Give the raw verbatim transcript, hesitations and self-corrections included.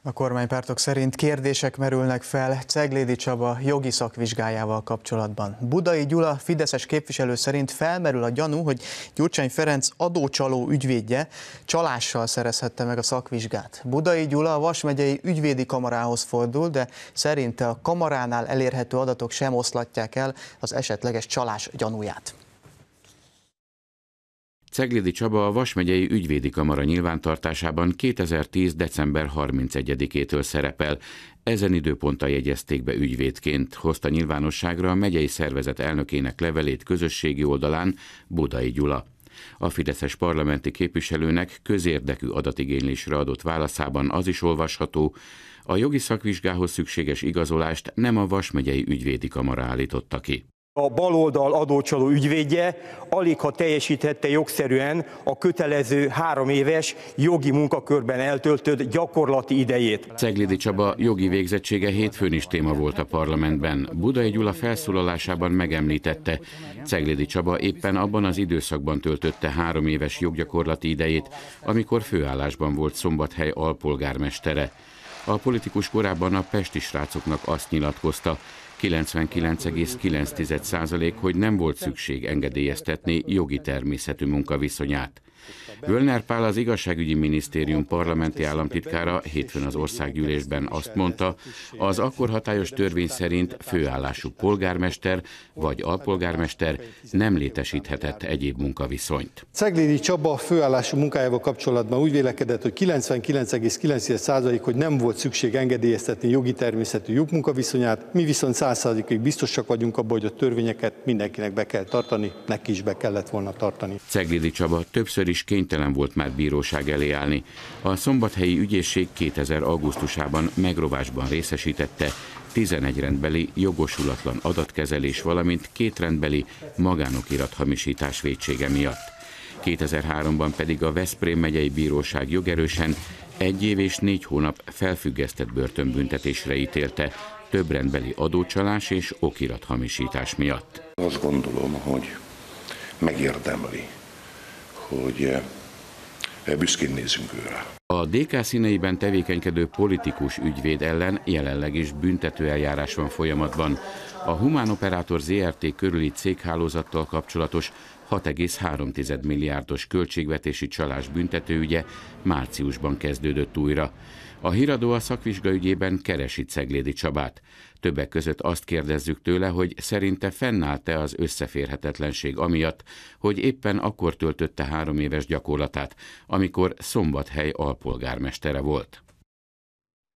A kormánypártok szerint kérdések merülnek fel Ceglédi Csaba jogi szakvizsgájával kapcsolatban. Budai Gyula fideszes képviselő szerint felmerül a gyanú, hogy Gyurcsány Ferenc adócsaló ügyvédje csalással szerezhette meg a szakvizsgát. Budai Gyula a Vas megyei ügyvédi kamarához fordul, de szerinte a kamaránál elérhető adatok sem oszlatják el az esetleges csalás gyanúját. Ceglédi Csaba a Vas megyei ügyvédi kamara nyilvántartásában kétezer-tíz december harmincegyedikétől szerepel. Ezen időponttal jegyezték be ügyvédként, hozta nyilvánosságra a megyei szervezet elnökének levelét közösségi oldalán Budai Gyula. A fideszes parlamenti képviselőnek közérdekű adatigénylésre adott válaszában az is olvasható, a jogi szakvizsgához szükséges igazolást nem a Vas megyei ügyvédi kamara állította ki. A baloldal adócsaló ügyvédje aligha teljesíthette jogszerűen a kötelező három éves jogi munkakörben eltöltött gyakorlati idejét. Ceglédi Csaba jogi végzettsége hétfőn is téma volt a parlamentben. Budai Gyula felszólalásában megemlítette, Ceglédi Csaba éppen abban az időszakban töltötte három éves joggyakorlati idejét, amikor főállásban volt Szombathely alpolgármestere. A politikus korábban a pesti srácoknak azt nyilatkozta, kilencvenkilenc egész kilenc százalék, hogy nem volt szükség engedélyeztetni jogi természetű munkaviszonyát. Völner Pál, az igazságügyi minisztérium parlamenti államtitkára hétfőn az országgyűlésben azt mondta, az akkor hatályos törvény szerint főállású polgármester vagy alpolgármester nem létesíthetett egyéb munkaviszonyt. Ceglédi Csaba főállású munkájával kapcsolatban úgy vélekedett, hogy kilencvenkilenc egész kilenc százalék, hogy nem volt szükség engedélyeztetni jogi természetű jogmunkaviszonyát, mi viszont száz százalékig biztosak vagyunk abban, hogy a törvényeket mindenkinek be kell tartani, neki is be kellett volna tartani. Ceglédi Csaba többször is kénytelen volt már bíróság elé állni. A szombathelyi ügyészség kétezer augusztusában megrovásban részesítette tizenegy rendbeli jogosulatlan adatkezelés, valamint két rendbeli magánokirat hamisítás vétsége miatt. kétezer-háromban pedig a Veszprém megyei bíróság jogerősen egy év és négy hónap felfüggesztett börtönbüntetésre ítélte több rendbeli adócsalás és okirathamisítás miatt. Azt gondolom, hogy megérdemli, hogy büszkén nézzünk őre. A dé ká színeiben tevékenykedő politikus ügyvéd ellen jelenleg is büntetőeljárás van folyamatban. A Humán Operátor zé er té körüli céghálózattal kapcsolatos hat egész három milliárdos költségvetési csalás büntetőügye márciusban kezdődött újra. A híradó a szakvizsga ügyében keresi Ceglédi Csabát. Többek között azt kérdezzük tőle, hogy szerinte fennállt-e az összeférhetetlenség amiatt, hogy éppen akkor töltötte három éves gyakorlatát, amikor Szombathely alpolgármestere volt.